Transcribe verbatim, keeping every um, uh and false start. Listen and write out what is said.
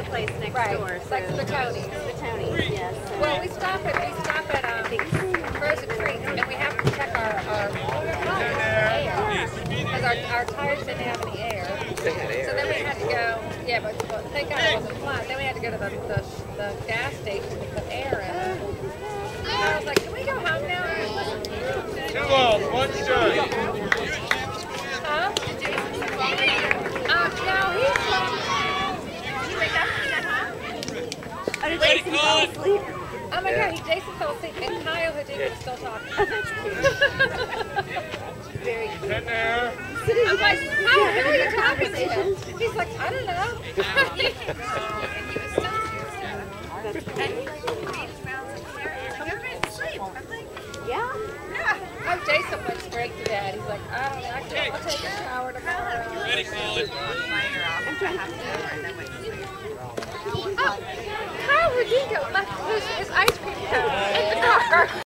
place next right. door. It's So. like the Tony's. The Tony's, yes. So. Well, we stop at we stop at um, Frozen Creek, and we have to check our our air because our our tires didn't have any air. They had air. So then we had to go. Yeah, but, but thank God it wasn't flat. Then we had to go to the the, the gas station to put air in. And I was like, can we go home now? Two balls, one strike. Huh? Um, no, he's. Did you wake up and get home? Oh, did Ready, Jason call fall it. asleep? Oh my God, he Jason fell asleep, and Kyle Houdini was still talking. Oh, that's cute. Very cute. Ten there. I'm like, Kyle, who are you talking to? He's like, I don't know. Yeah? Oh, Jason went straight to bed. He's like, I don't know, I can't, I'll take a shower tomorrow. Ready, call it. I'm trying to have to Oh, Kyle Houdini left his, his ice cream cone in the car.